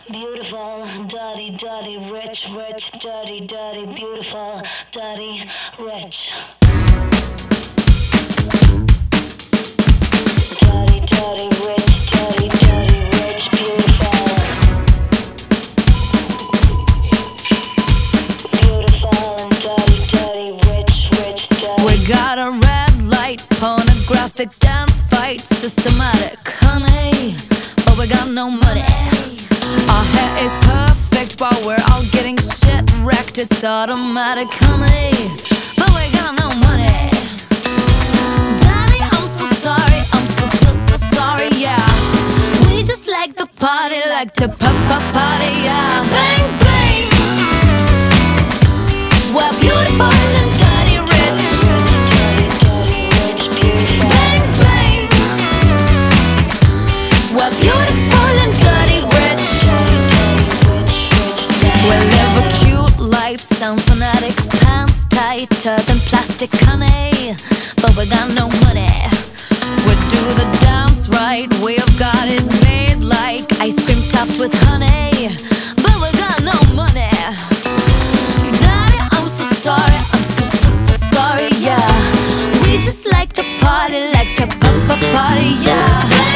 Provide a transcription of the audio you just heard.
Beautiful, dirty, dirty, rich, rich, dirty, dirty, beautiful, dirty, rich. Dirty, dirty, rich, dirty, dirty, rich, beautiful. Beautiful and dirty, dirty, rich, rich, dirty. We got a red light, pornographic dance fight, systematic, honey, but we got no money. Our hair is perfect while we're all getting shit wrecked. It's automatic, honey, but we got no money. Daddy, I'm so sorry, I'm so sorry, yeah. We just like the party, like to party, yeah. Bang, bang. We're beautiful and dirty rich. Bang, bang. We're beautiful and dirty rich. We live a cute life, sound fanatic, pants tighter than plastic, honey, but we got no money. We do the dance right, we've got it made like ice cream topped with honey, but we got no money. Daddy, I'm so sorry, I'm so sorry, yeah. We just like to party, like to party, yeah.